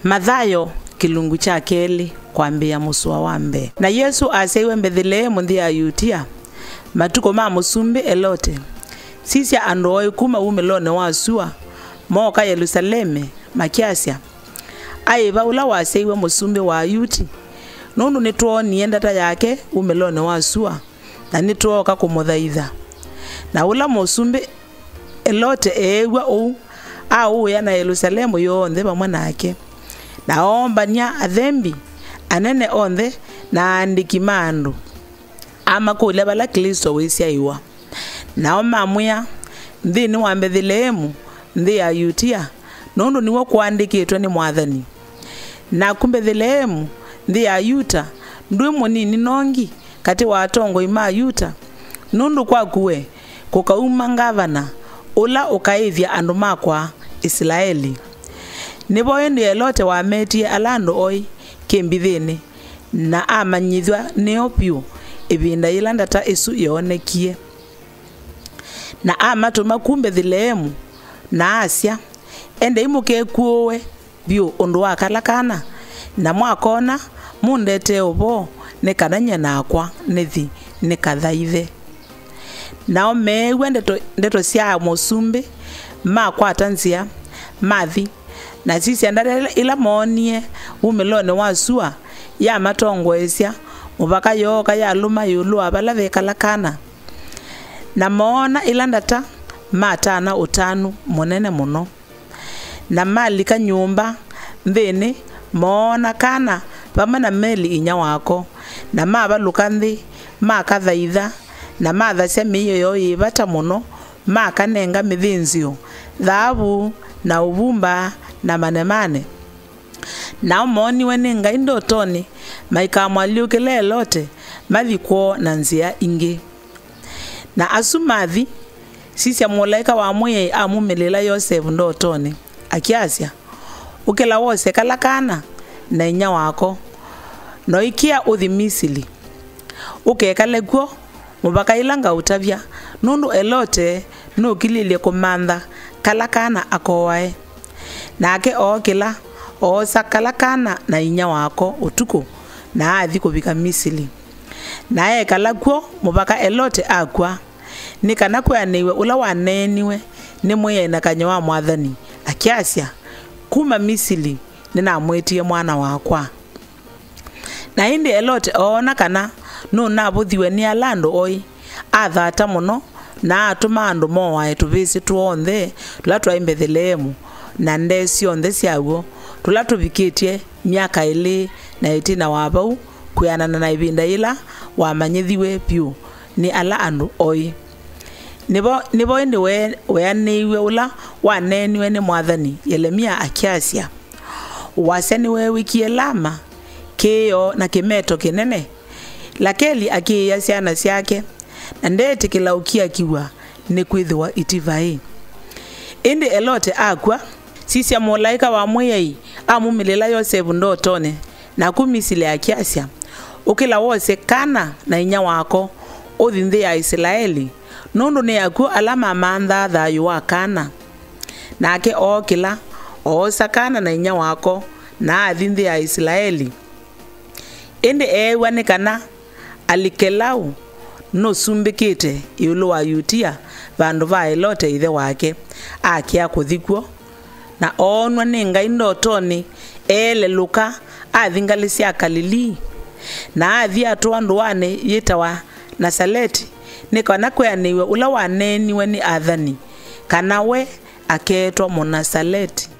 Mathayo kilungu cha keli kwambia muswa wambe. Na Yesu aseiwe Bethlehemu nthi ya Yutia. Matuko ma musumbi elote. Sisi andoi kuma umilone wa sua. Moka Yerusaleme makiasya. Aiva ula waseiwe musumbi wa Yuti. Nundu nituo niendata yake umilone wa sua. Na nituoka kumuthaitha. Na ula musumbi elote ewa au ya na Yerusalemu yonthe pamwe nake. Na ombania athembi anene onthe na andiki mandu ama kule bala Kristo wisya iwa. Na omamwya nthini wa Bethlehemu nthi ya Yutia nundu niwo kuandikitwe ni Mwathani. Na ku Bethlehemu nthi ya Yuta ndui munini nongi kati wa atongo ma Yuta nundu kwa kuwe kukauma ngavana ula ukaithya andu makwa Israeli. Nibo endi elote wa metie alando oi kembithini na amanyithwa neopio ibinda ilanda ta isu yonekie. Na amatuma ku Bethlehemu na Asia ende imuke kuowe bio undu wakalakana na mwakona mundete ubo ne kananya nakwa nethi ne kathaithe. Na omewe ndeto sia musumbi makwata nzia mathi na sisi andare ila monie umilone wa sua ya matongo esya mubaka yoka ya luma yulu abala vekalakana. Na moona ilandata matana utanu monene muno. Na malika nyumba nthini moona kana pamana meli inya wako na mabaluka nthi makathaitha na mathasya miyo yo ibata muno makanenga mithinzio thahabu na uvumba na manemane. Na omoniwe ni Ngai ndotoni maikamwaliukile elote mathikwo na nzia ingi. Na asumathi sisi mulaika wa mwe amumelela Yosefu ndotoni akiasya ukela wose kalakana na inya wako no ikia uthi Misili ukekalekwo mubaka ilanga utavya nundu elote no kilile kumantha kalakana akowae. Nake okila osakalakana na inya wako utuku na athi kubika Misili. Na ekalakwo mubaka elote akwa nikana kwaniwe ula waneniwe ni mwena kanya wa Mwathani akiasya kuma Misili nina mwetie mwana wakwa. Na indi elote ona kana no nabuthiwe ni alando oi athata muno na atuma andu mowae tuvisi tuonthe tula twa Bethlehemu na ndesi onthe syawo tula tuvikitie miaka ili na itina wabau kuyanana na ibinda ila wamanyithiwe piu ni ala andu oi. Nibo indi weaniwe ula waneniwe ni Mwathani Yeremia akiasya waseni we wikie lama kiyo na kimeto kinene lakeli akiya syana syake na ndeti kilaukia kiwa ni kwithiwa itivai. Indi elote akwa sisi mulaika wa mweyai amumilela Yosefu ndotone na ku Misili akiasya ukila wose kana na inya wako uthi nthi ya Israeli nundu ni yaku alama mantha thayu wa kana. Nake okila osakana na inya wako na athi nthi ya Israeli. Indi ewa ni kana alikelau no sumbikite yulu wa Yutia vandu va elote ithe wake akia kuthikwo. Na onwa ni Ngai ndotoni ele luka athingalisya Galili na athi atwa nduane yitawa Nazareti nikana kwaniwe ula waneniwe ni athani kana we aketwa Munazareti.